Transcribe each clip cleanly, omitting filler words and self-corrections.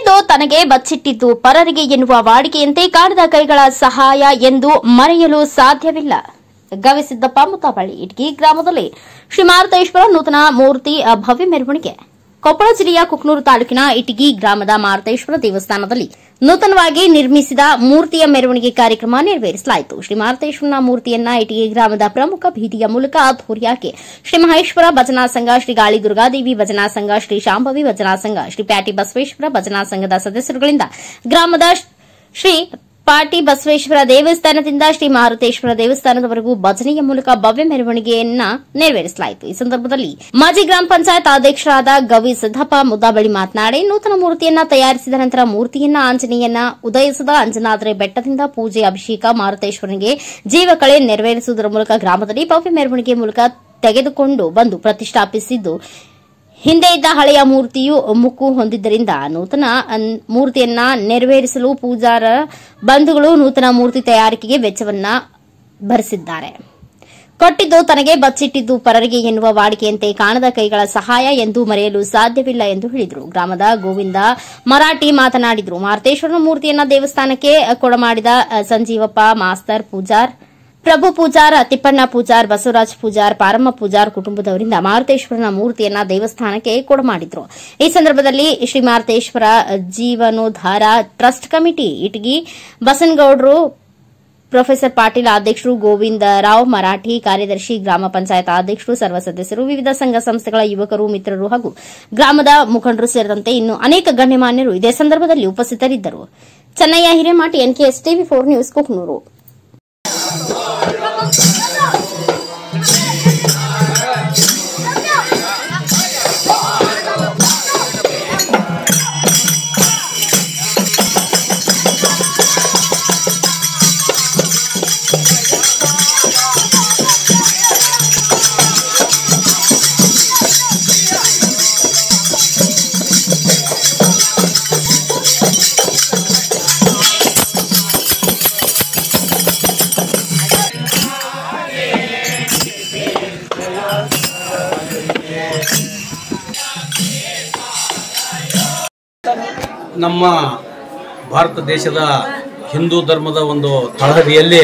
ಕೊಟ್ಟಿದ್ದು ತನಗೆ ಬಚ್ಚಿಟ್ಟಿದ್ದು ಪರರಿಗೆ ಎನ್ನುವ ವಾಡಿಕೆಯಂತೆ ಕಾಣದ ಕೈಗಳ ಸಹಾಯ ಎಂದು ಮರೆಯಲು ಸಾಧ್ಯವಿಲ್ಲ. ಗವಿಸಿದ್ದಪ್ಪ ಮುತಾಬಳ್ಳಿ ಇಟಗಿ ಗ್ರಾಮದಲ್ಲಿ ಶ್ರೀ ಮಾರುತೇಶ್ವರ ನೂತನ ಮೂರ್ತಿ ಭವ್ಯ ಮೆರವಣಿಗೆ. ಕೊಪ್ಪಳ ಜಿಲ್ಲೆಯ ಕುಕನೂರು ತಾಲೂಕಿನ ಇಟಗಿ ಗ್ರಾಮದ ಮಾರುತೇಶ್ವರ ದೇವಸ್ಥಾನದಲ್ಲಿ ನೂತನವಾಗಿ ನಿರ್ಮಿಸಿದ ಮೂರ್ತಿಯ ಮೆರವಣಿಗೆ ಕಾರ್ಯಕ್ರಮ ನೆರವೇರಿಸಲಾಯಿತು. ಶ್ರೀ ಮಾರುತೇಶ್ವರನ ಮೂರ್ತಿಯನ್ನ ಇಟಗಿ ಗ್ರಾಮದ ಪ್ರಮುಖ ಬೀದಿಯ ಮೂಲಕ ಅದ್ದೂರಿಯಾಗಿ ಶ್ರೀ ಮಹೇಶ್ವರ ಭಜನಾ ಸಂಘ, ಶ್ರೀ ಗಾಳಿ ದುರ್ಗಾದೇವಿ ಭಜನಾ ಸಂಘ, ಶ್ರೀ ಶಾಂಭವಿ ಭಜನಾ ಸಂಘ, ಶ್ರೀ ಪ್ಯಾಟಿ ಬಸವೇಶ್ವರ ಭಜನಾ ಸಂಘದ ಸದಸ್ಯರುಗಳಿಂದ ಗ್ರಾಮದ ಶ್ರೀ ಪಾಟಿ ಬಸವೇಶ್ವರ ದೇವಸ್ಥಾನದಿಂದ ಶ್ರೀ ಮಾರುತೇಶ್ವರ ದೇವಸ್ಥಾನದವರೆಗೂ ಭಜನೆಯ ಮೂಲಕ ಭವ್ಯ ಮೆರವಣಿಗೆಯನ್ನ ನೆರವೇರಿಸಲಾಯಿತು. ಈ ಸಂದರ್ಭದಲ್ಲಿ ಮಾಜಿ ಗ್ರಾಮ ಪಂಚಾಯತ್ ಅಧ್ಯಕ್ಷರಾದ ಗವಿಸಿದ್ದಪ್ಪ ಮುದ್ದಾಬಳ್ಳಿ ಮಾತನಾಡಿ, ನೂತನ ಮೂರ್ತಿಯನ್ನ ತಯಾರಿಸಿದ ನಂತರ ಮೂರ್ತಿಯನ್ನ ಆಂಜನೇಯನ ಉದಯಿಸಿದ ಅಂಜನಾದ್ರಿ ಬೆಟ್ಟದಿಂದ ಪೂಜೆ, ಅಭಿಷೇಕ, ಮಾರುತೇಶ್ವರನಿಗೆ ಜೀವಕಳೆ ನೆರವೇರಿಸುವುದರ ಮೂಲಕ ಗ್ರಾಮದಲ್ಲಿ ಭವ್ಯ ಮೆರವಣಿಗೆ ಮೂಲಕ ತೆಗೆದುಕೊಂಡು ಬಂದು ಪ್ರತಿಷ್ಠಾಪಿಸಿದ್ದು, ಹಿಂದೆ ಇದ್ದ ಹಳೆಯ ಮೂರ್ತಿಯು ಮುಕ್ಕು ಹೊಂದಿದ್ದರಿಂದ ನೂತನ ಮೂರ್ತಿಯನ್ನ ನೆರವೇರಿಸಲು ಪೂಜಾರ ಬಂಧುಗಳು ನೂತನ ಮೂರ್ತಿ ತಯಾರಿಕೆಗೆ ವೆಚ್ಚವನ್ನ ಭರಿಸಿದ್ದಾರೆ. ಕೊಟ್ಟಿದ್ದು ತನಗೆ ಬಚ್ಚಿಟ್ಟಿದ್ದು ಪರರಿಗೆ ಎನ್ನುವ ವಾಡಿಕೆಯಂತೆ ಕಾಣದ ಕೈಗಳ ಸಹಾಯ ಎಂದು ಮರೆಯಲು ಸಾಧ್ಯವಿಲ್ಲ ಎಂದು ಹೇಳಿದರು. ಗ್ರಾಮದ ಗೋವಿಂದ ಮರಾಠಿ ಮಾತನಾಡಿದರು. ಮಾರುತೇಶ್ವರನ ಮೂರ್ತಿಯನ್ನ ದೇವಸ್ಥಾನಕ್ಕೆ ಕೊಡಮಾಡಿದ ಸಂಜೀವಪ್ಪ ಮಾಸ್ತರ್ ಪೂಜಾರ್, ಪ್ರಭು ಪೂಜಾರ್, ತಿಪ್ಪಣ್ಣ ಪೂಜಾರ್, ಬಸವರಾಜ್ ಪೂಜಾರ್, ಪಾರಮ್ಮ ಪೂಜಾರ್ ಕುಟುಂಬದವರಿಂದ ಮಾರುತೇಶ್ವರನ ಮೂರ್ತಿಯನ್ನ ದೇವಸ್ಥಾನಕ್ಕೆ ಕೊಡಮಾಡಿದ್ರು. ಈ ಸಂದರ್ಭದಲ್ಲಿ ಶ್ರೀ ಮಾರುತೇಶ್ವರ ಜೀವನೋದ್ಧಾರ ಟ್ರಸ್ಟ್ ಕಮಿಟಿ ಇಟಗಿ ಬಸನಗೌಡರು, ಪ್ರೊಫೆಸರ್ ಪಾಟೀಲ್ ಅಧ್ಯಕ್ಷರು, ಗೋವಿಂದರಾವ್ ಮರಾಠಿ ಕಾರ್ಯದರ್ಶಿ, ಗ್ರಾಮ ಪಂಚಾಯತ್ ಅಧ್ಯಕ್ಷರು, ಸರ್ವ ಸದಸ್ಯರು, ವಿವಿಧ ಸಂಘ ಸಂಸ್ಥೆಗಳ ಯುವಕರು, ಮಿತ್ರರು ಹಾಗೂ ಗ್ರಾಮದ ಮುಖಂಡರು ಸೇರಿದಂತೆ ಇನ್ನು ಅನೇಕ ಗಣ್ಯಮಾನ್ಯರು ಇದೇ ಸಂದರ್ಭದಲ್ಲಿ ಉಪಸ್ಥಿತರಿದ್ದರು. Chennayya Hiremath, NKS TV 4 news, Kukanur. ನಮ್ಮ ಭಾರತ ದೇಶದ ಹಿಂದೂ ಧರ್ಮದ ಒಂದು ತಳಹದಿಯಲ್ಲಿ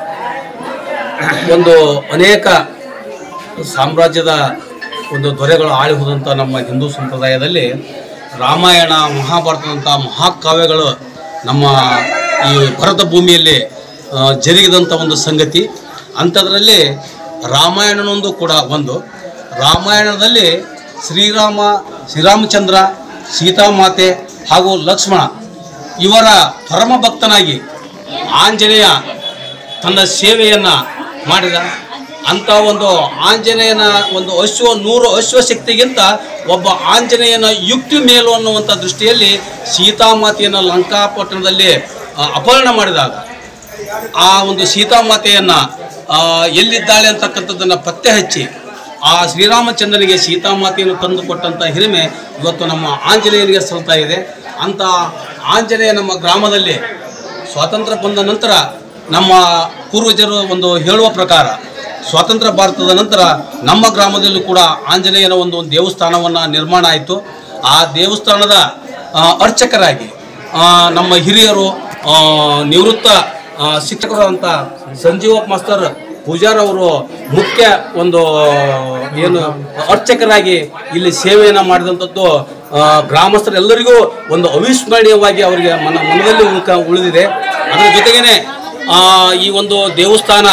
ಒಂದು ಅನೇಕ ಸಾಮ್ರಾಜ್ಯದ ಒಂದು ದೊರೆಗಳು ಆಳಿ ಹೋದಂಥ ನಮ್ಮ ಹಿಂದೂ ಸಂಪ್ರದಾಯದಲ್ಲಿ ರಾಮಾಯಣ, ಮಹಾಭಾರತದಂಥ ಮಹಾಕಾವ್ಯಗಳು ನಮ್ಮ ಈ ಭಾರತ ಭೂಮಿಯಲ್ಲಿ ಜರುಗಿದಂಥ ಒಂದು ಸಂಗತಿ. ಅಂಥದ್ರಲ್ಲಿ ರಾಮಾಯಣನೊಂದು ಕೂಡ ಒಂದು. ರಾಮಾಯಣದಲ್ಲಿ ಶ್ರೀರಾಮಚಂದ್ರ, ಸೀತಾಮಾತೆ ಹಾಗೂ ಲಕ್ಷ್ಮಣ ಇವರ ಪರಮ ಭಕ್ತನಾಗಿ ಆಂಜನೇಯ ತನ್ನ ಸೇವೆಯನ್ನು ಮಾಡಿದ. ಅಂಥ ಒಂದು ಆಂಜನೇಯನ ಒಂದು 100 ಅಶ್ವಶಕ್ತಿಗಿಂತ ಒಬ್ಬ ಆಂಜನೇಯನ ಯುಕ್ತಿ ಮೇಲು ಅನ್ನುವಂಥ ದೃಷ್ಟಿಯಲ್ಲಿ ಸೀತಾಮಾತೆಯನ್ನು ಲಂಕಾಪಟ್ಟಣದಲ್ಲಿ ಅಪಹರಣ ಮಾಡಿದಾಗ ಆ ಒಂದು ಸೀತಾಮಾತೆಯನ್ನು ಎಲ್ಲಿದ್ದಾಳೆ ಅಂತಕ್ಕಂಥದ್ದನ್ನು ಪತ್ತೆ ಹಚ್ಚಿ ಆ ಶ್ರೀರಾಮಚಂದ್ರನಿಗೆ ಸೀತಾಮಾತೆಯನ್ನು ತಂದು ಕೊಟ್ಟಂಥ ಹಿರಿಮೆ ಇವತ್ತು ನಮ್ಮ ಆಂಜನೇಯನಿಗೆ ಸಲ್ತಾ ಇದೆ. ಅಂಥ ಆಂಜನೇಯ ನಮ್ಮ ಗ್ರಾಮದಲ್ಲಿ ಸ್ವಾತಂತ್ರ್ಯ ಬಂದ ನಂತರ ನಮ್ಮ ಪೂರ್ವಜರು ಒಂದು ಹೇಳುವ ಪ್ರಕಾರ ಸ್ವಾತಂತ್ರ್ಯ ಭಾರತದ ನಂತರ ನಮ್ಮ ಗ್ರಾಮದಲ್ಲೂ ಕೂಡ ಆಂಜನೇಯನ ಒಂದು ದೇವಸ್ಥಾನವನ್ನು ನಿರ್ಮಾಣ ಆಯಿತು. ಆ ದೇವಸ್ಥಾನದ ಅರ್ಚಕರಾಗಿ ನಮ್ಮ ಹಿರಿಯರು, ನಿವೃತ್ತ ಶಿಕ್ಷಕರು ಅಂತ ಸಂಜೀವಪ್ಪ ಮಾಸ್ತರ್ ಪೂಜಾರ್ ಅವರು ಮುಖ್ಯ ಒಂದು ಏನು ಅರ್ಚಕರಾಗಿ ಇಲ್ಲಿ ಸೇವೆಯನ್ನು ಮಾಡಿದಂಥದ್ದು ಗ್ರಾಮಸ್ಥರೆಲ್ಲರಿಗೂ ಒಂದು ಅವಿಸ್ಮರಣೀಯವಾಗಿ ಅವರಿಗೆ ಮನದಲ್ಲಿ ಉಳಿದಿದೆ. ಅದರ ಜೊತೆಗೇ ಈ ಒಂದು ದೇವಸ್ಥಾನ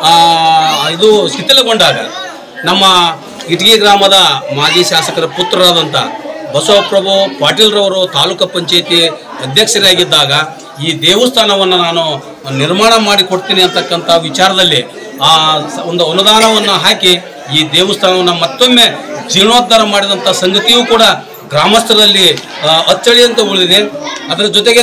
ಇದು ಶಿಥಿಲಗೊಂಡಾಗ ನಮ್ಮ ಇಟಗಿ ಗ್ರಾಮದ ಮಾಜಿ ಶಾಸಕರ ಪುತ್ರರಾದಂಥ ಬಸವಪ್ರಭು ಪಾಟೀಲ್ರವರು ತಾಲೂಕು ಪಂಚಾಯತಿ ಅಧ್ಯಕ್ಷರಾಗಿದ್ದಾಗ ಈ ದೇವಸ್ಥಾನವನ್ನು ನಾನು ನಿರ್ಮಾಣ ಮಾಡಿಕೊಡ್ತೀನಿ ಅಂತಕ್ಕಂಥ ವಿಚಾರದಲ್ಲಿ ಒಂದು ಅನುದಾನವನ್ನು ಹಾಕಿ ಈ ದೇವಸ್ಥಾನವನ್ನು ಮತ್ತೊಮ್ಮೆ ಜೀರ್ಣೋದ್ಧಾರ ಮಾಡಿದಂಥ ಸಂಗತಿಯೂ ಕೂಡ ಗ್ರಾಮಸ್ಥರಲ್ಲಿ ಅಚ್ಚಳಿಯಂತೆ ಉಳಿದಿದೆ. ಅದರ ಜೊತೆಗೆ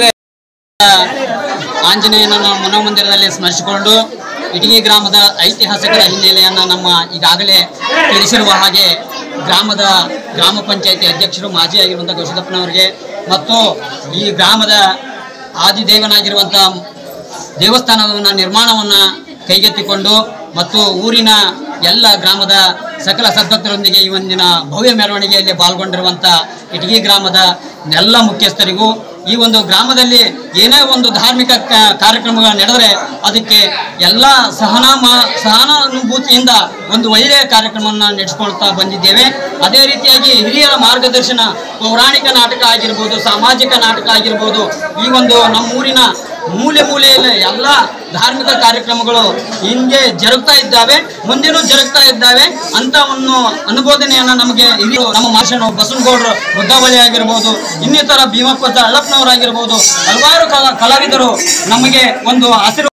ಆಂಜನೇಯನನ್ನು ಮನೋಮಂದಿರದಲ್ಲಿ ಸ್ಮರಿಸಿಕೊಂಡು ಇಟಗಿ ಗ್ರಾಮದ ಐತಿಹಾಸಿಕ ಹಿನ್ನೆಲೆಯನ್ನು ನಮ್ಮ ಈಗಾಗಲೇ ತಿಳಿಸಿರುವ ಹಾಗೆ ಗ್ರಾಮ ಪಂಚಾಯತಿ ಅಧ್ಯಕ್ಷರು ಮಾಜಿ ಆಗಿರುವಂಥ ಗವಿಸಿದ್ದಪ್ಪನವರಿಗೆ ಮತ್ತು ಈ ಗ್ರಾಮದ ಆದಿದೇವನಾಗಿರುವಂಥ ದೇವಸ್ಥಾನವನ್ನು ನಿರ್ಮಾಣವನ್ನು ಕೈಗೆತ್ತಿಕೊಂಡು ಮತ್ತು ಊರಿನ ಎಲ್ಲ ಗ್ರಾಮದ ಸಕಲ ಸದ್ಭಕ್ತರೊಂದಿಗೆ ಈ ಒಂದಿನ ಭವ್ಯ ಮೆರವಣಿಗೆಯಲ್ಲಿ ಪಾಲ್ಗೊಂಡಿರುವಂಥ ಇಟಗಿ ಗ್ರಾಮದ ಎಲ್ಲ ಮುಖ್ಯಸ್ಥರಿಗೂ ಈ ಒಂದು ಗ್ರಾಮದಲ್ಲಿ ಏನೇ ಒಂದು ಧಾರ್ಮಿಕ ಕಾರ್ಯಕ್ರಮಗಳು ನಡೆದರೆ ಅದಕ್ಕೆ ಎಲ್ಲ ಸಹಾನುಭೂತಿಯಿಂದ ಒಂದು ಒಳ್ಳೆಯ ಕಾರ್ಯಕ್ರಮವನ್ನು ನಡೆಸ್ಕೊಳ್ತಾ ಬಂದಿದ್ದೇವೆ. ಅದೇ ರೀತಿಯಾಗಿ ಹಿರಿಯರ ಮಾರ್ಗದರ್ಶನ, ಪೌರಾಣಿಕ ನಾಟಕ ಆಗಿರ್ಬೋದು, ಸಾಮಾಜಿಕ ನಾಟಕ ಆಗಿರ್ಬೋದು, ಈ ಒಂದು ನಮ್ಮೂರಿನ ಮೂಲೆಯಲ್ಲಿ ಎಲ್ಲ ಧಾರ್ಮಿಕ ಕಾರ್ಯಕ್ರಮಗಳು ಹಿಂಗೆ ಜರುಗ್ತಾ ಇದ್ದಾವೆ, ಮುಂದೆನೂ ಜರುಗ್ತಾ ಇದ್ದಾವೆ ಅಂತ ಒಂದು ಅನುಮೋದನೆಯನ್ನು ನಮಗೆ ಹಿರಿಯರು, ನಮ್ಮ ಮಾಷನು ಬಸವನಗೌಡರು ಬುದ್ಧಬಳಿ ಆಗಿರ್ಬೋದು, ಇನ್ನಿತರ ಭೀಮಪ್ಪ ಅಳ್ಳಪ್ಪನವರಾಗಿರ್ಬೋದು, ಹಲವಾರು ಕಲಾವಿದರು ನಮಗೆ ಒಂದು ಆಶೀರ್ವಾದ